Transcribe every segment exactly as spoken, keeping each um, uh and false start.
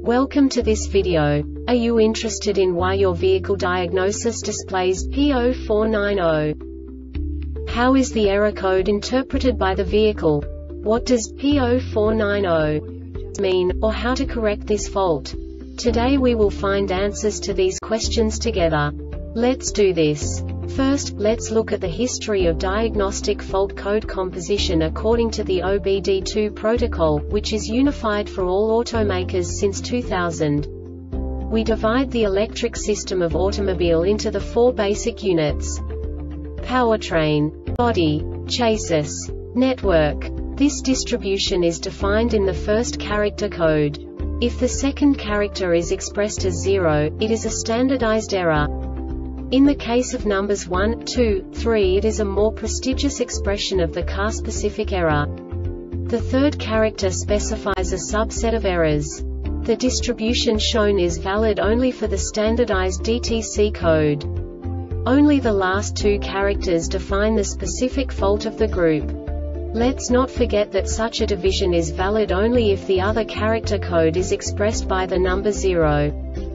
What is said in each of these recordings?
Welcome to this video. Are you interested in why your vehicle diagnosis displays P zero four nine zero? How is the error code interpreted by the vehicle? What does P zero four nine zero mean, or how to correct this fault? Today we will find answers to these questions together. Let's do this. First, let's look at the history of diagnostic fault code composition according to the O B D two protocol, which is unified for all automakers since two thousand. We divide the electric system of automobile into the four basic units: powertrain, body, chassis, network. This distribution is defined in the first character code. If the second character is expressed as zero, it is a standardized error. In the case of numbers one, two, three, it is a more prestigious expression of the car-specific error. The third character specifies a subset of errors. The distribution shown is valid only for the standardized D T C code. Only the last two characters define the specific fault of the group. Let's not forget that such a division is valid only if the other character code is expressed by the number zero.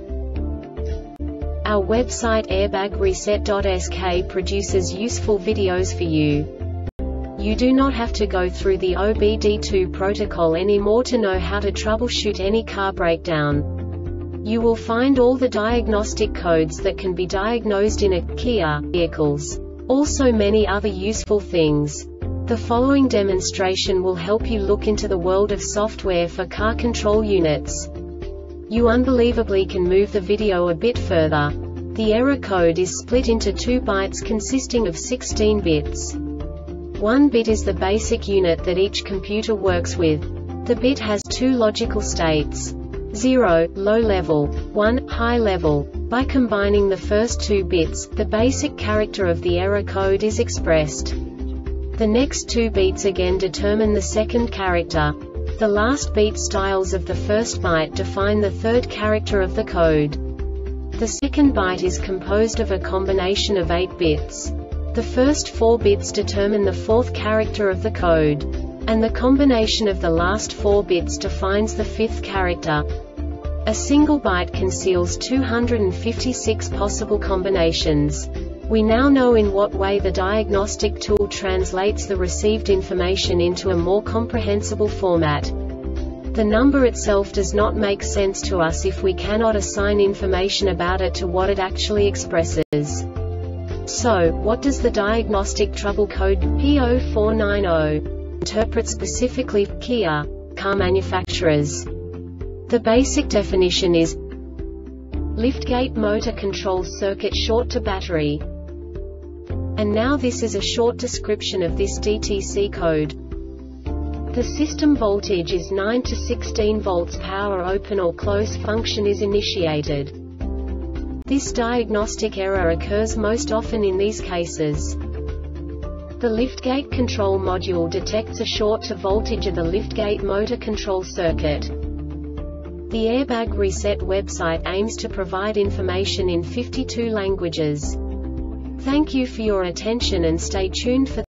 Our website airbag reset dot S K produces useful videos for you. You do not have to go through the O B D two protocol anymore to know how to troubleshoot any car breakdown. You will find all the diagnostic codes that can be diagnosed in a Kia vehicles. Also many other useful things. The following demonstration will help you look into the world of software for car control units. You unbelievably can move the video a bit further. The error code is split into two bytes consisting of sixteen bits. One bit is the basic unit that each computer works with. The bit has two logical states: zero, low level, one, high level. By combining the first two bits, the basic character of the error code is expressed. The next two beats again determine the second character. The last beat styles of the first byte define the third character of the code. The second byte is composed of a combination of eight bits. The first four bits determine the fourth character of the code. And the combination of the last four bits defines the fifth character. A single byte conceals two hundred fifty-six possible combinations. We now know in what way the diagnostic tool translates the received information into a more comprehensible format. The number itself does not make sense to us if we cannot assign information about it to what it actually expresses. So, what does the diagnostic trouble code P zero four nine zero interpret specifically for Kia car manufacturers? The basic definition is liftgate motor control circuit short to battery. And now this is a short description of this D T C code. The system voltage is nine to sixteen volts. Power open or close function is initiated. This diagnostic error occurs most often in these cases. The liftgate control module detects a short to voltage of the liftgate motor control circuit. The Airbag Reset website aims to provide information in fifty-two languages. Thank you for your attention and stay tuned for